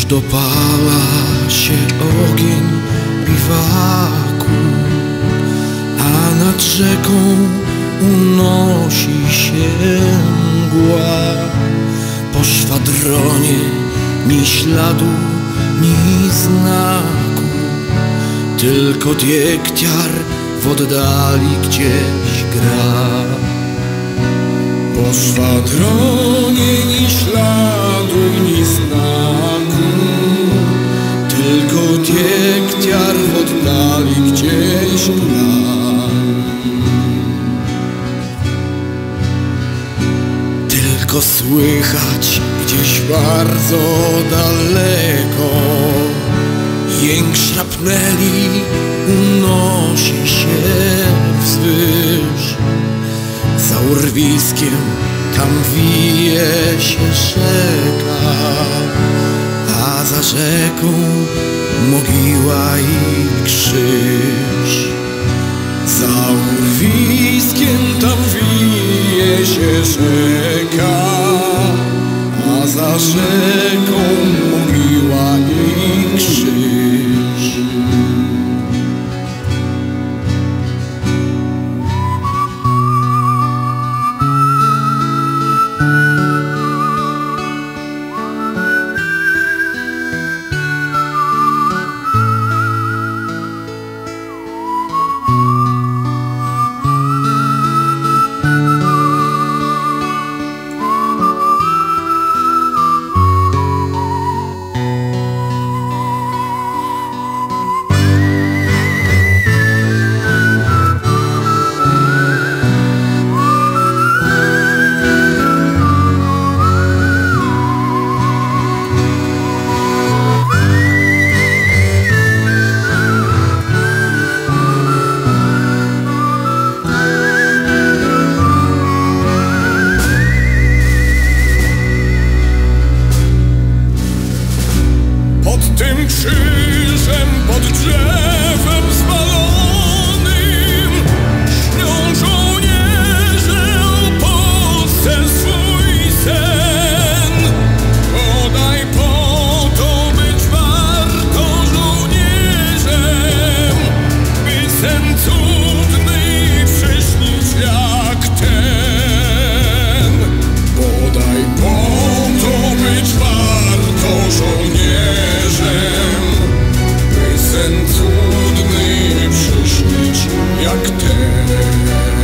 dopala się ogień biwaku, a nad rzeką unosi się mgła. Po szwadronie ni śladu, ni znaku, tylko diektiar w oddali gdzieś gra. Po szwadronie ni śladu, ni znaku, tylko diektiar w oddali gdzieś gra. Tylko słychać gdzieś bardzo daleko jęk szrapneli unosi się wzwyż. Za urwiskiem tam wije się rzeka, a za rzeką mogiła i krzyż. Za urwiskiem tam wije się rzeka, a za rzeką mogiła i krzyż. Tym krzyżem pod drzewem zwalonym śnią żołnierze o Polsce swój sen. Bodaj po to być warto żołnierzem, by sen cudny przyśnić jak ten. Bodaj po to być warto żołnierzem, by sen cudny przyśnić jak ten.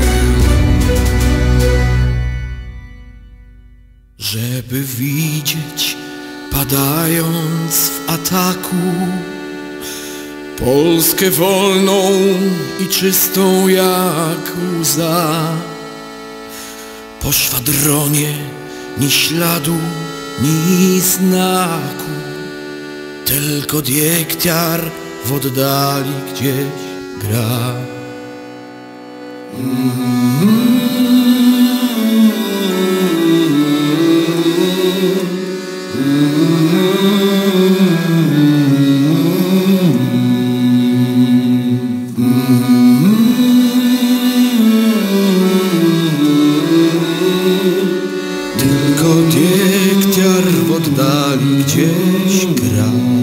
Żeby widzieć, padając w ataku, Polskę wolną i czystą jak łza. Po szwadronie ni śladu, ni znaku, tylko diektiar w oddali gdzieś gra. Tylko diektiar w oddali gdzieś gra.